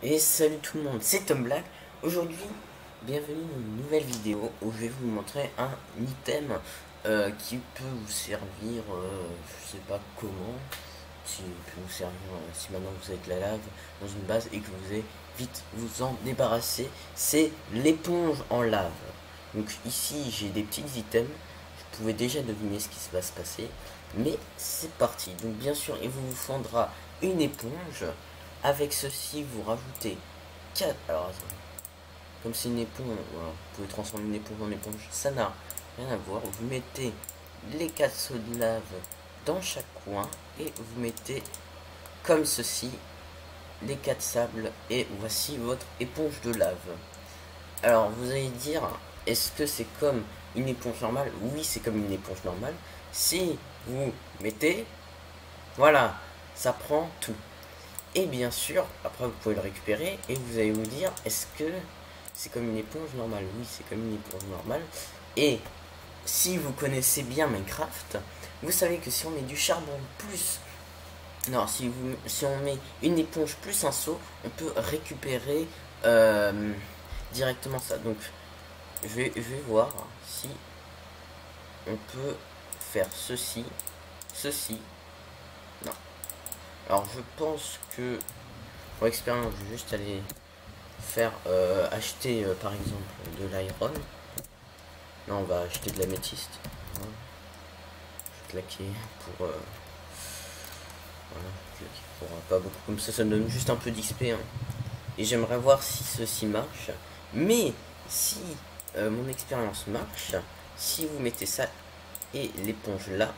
Et salut tout le monde, c'est Tom Black. Aujourd'hui, bienvenue dans une nouvelle vidéo où je vais vous montrer un item qui peut vous servir, je sais pas comment, si peut vous servir si maintenant vous avez de la lave dans une base et que vous allez vite vous en débarrasser. C'est l'éponge en lave. Donc ici j'ai des petits items, je pouvais déjà deviner ce qui va se passer, mais c'est parti. Donc bien sûr il vous faudra une éponge. Avec ceci, vous rajoutez 4. Alors, attends. Comme c'est une éponge, voilà, vous pouvez transformer une éponge en éponge, ça n'a rien à voir. Vous mettez les 4 seaux de lave dans chaque coin et vous mettez comme ceci les 4 sables et voici votre éponge de lave. Alors, vous allez dire, est-ce que c'est comme une éponge normale? Oui, c'est comme une éponge normale. Si vous mettez, voilà, ça prend tout. Et bien sûr, après vous pouvez le récupérer et vous allez vous dire, est-ce que c'est comme une éponge normale? Oui, c'est comme une éponge normale. Et si vous connaissez bien Minecraft, vous savez que si on met du charbon plus... Non, si on met une éponge plus un seau, on peut récupérer directement ça. Donc, je vais voir si on peut faire ceci, ceci. Non. Alors, je pense que... Pour expérience, je vais juste aller faire acheter par exemple de l'iron. Là on va acheter de l'améthyste. Voilà. Je vais claquer pour voilà, claquer pour pas beaucoup comme ça donne juste un peu d'XP hein. Et j'aimerais voir si ceci marche. Mais si mon expérience marche, si vous mettez ça et l'éponge là,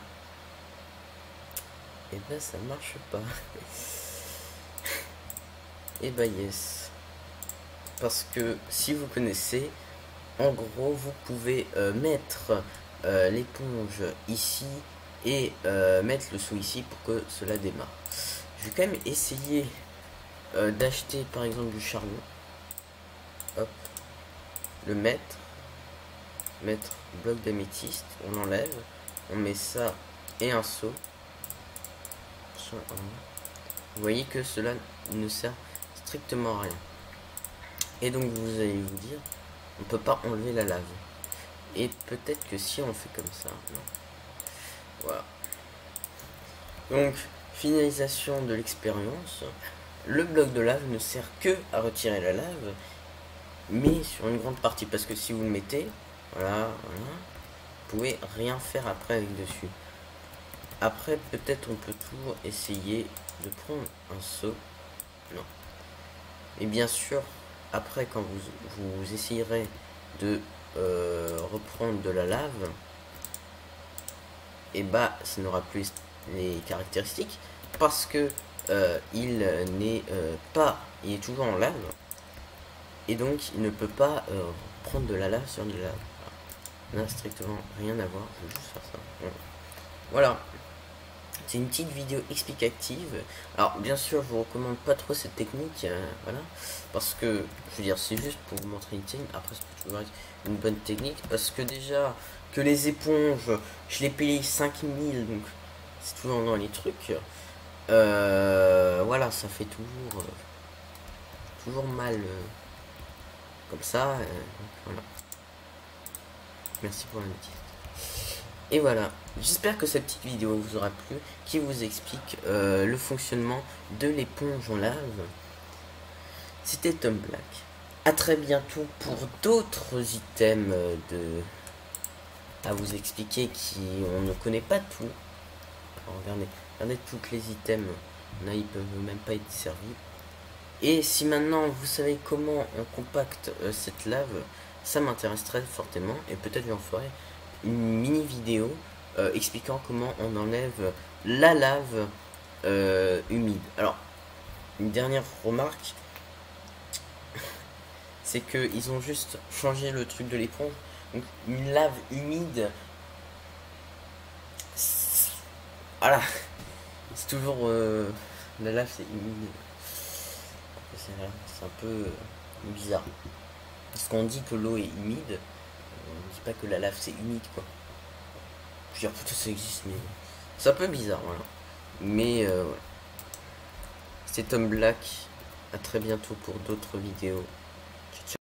et ben ça marche pas. Et bah yes. Parce que si vous connaissez, en gros vous pouvez mettre l'éponge ici et mettre le seau ici pour que cela démarre. Je vais quand même essayer d'acheter par exemple du charbon. Hop. Le mettre bloc d'améthyste, on enlève, on met ça et un seau. Vous voyez que cela ne sert strictement à rien. Et donc vous allez vous dire, on peut pas enlever la lave. Et peut-être que si on fait comme ça, non. Voilà. Donc, finalisation de l'expérience. Le bloc de lave ne sert que à retirer la lave, mais sur une grande partie, parce que si vous le mettez, voilà, vous pouvez rien faire après avec dessus. Après, peut-être on peut toujours essayer de prendre un seau. Non. Et bien sûr, après, quand vous essayerez de reprendre de la lave, et bah, ça n'aura plus les caractéristiques parce que il n'est pas, il est toujours en lave et donc il ne peut pas prendre de la lave sur de la lave. Ça n'a strictement rien à voir. Je vais juste faire ça. Voilà. C'est une petite vidéo explicative. Alors bien sûr je vous recommande pas trop cette technique, voilà, parce que je veux dire c'est juste pour vous montrer une technique. Après ça peut toujours être une bonne technique, parce que déjà que les éponges je les paye 5000, donc c'est toujours dans les trucs, voilà, ça fait toujours mal comme ça, donc, voilà. Merci pour la notice. Et voilà, j'espère que cette petite vidéo vous aura plu, qui vous explique le fonctionnement de l'éponge en lave. C'était Tom Black. A très bientôt pour d'autres items à vous expliquer qui on ne connaît pas tout. Alors, regardez toutes les items, là ils peuvent même pas être servis. Et si maintenant vous savez comment on compacte cette lave, ça m'intéresserait fortement et peut-être j'en ferai une mini vidéo expliquant comment on enlève la lave humide. Alors, une dernière remarque, c'est que ils ont juste changé le truc de l'éponge. Donc une lave humide, voilà, c'est toujours la lave c'est humide. C'est un peu bizarre. Parce qu'on dit que l'eau est humide, on dit pas que la lave c'est humide quoi. Je veux dire, peut-être ça existe, mais c'est un peu bizarre, voilà. Mais voilà. C'est Tom Black. à très bientôt pour d'autres vidéos. Ciao, ciao.